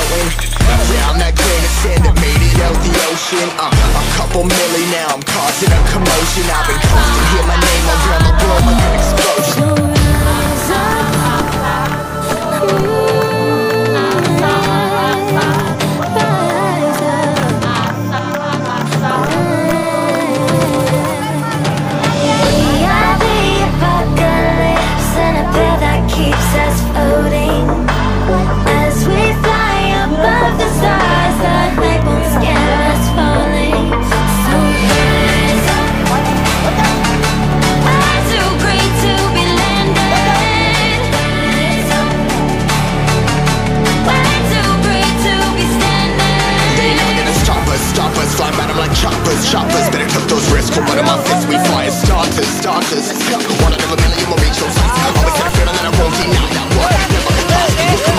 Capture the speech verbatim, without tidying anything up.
floating. Yeah, I'm that grain of sand that made it out the ocean. uh, A couple milli now, I'm causing a commotion. I've been coasting, hear my name all around the world like an explosion. So rise up. Keeps us floating as we fly above the stars. The light won't scare us falling. So rise up. We're too great to be landed. We're too great to be standing. They never gonna stop us, stop us. Fly by them like choppers, choppers. Better took those risks, hold one of my fists. We fly as starters, starters. One out of a million will reach those heights. Always had a feeling that I won't deny that one. Never could pass.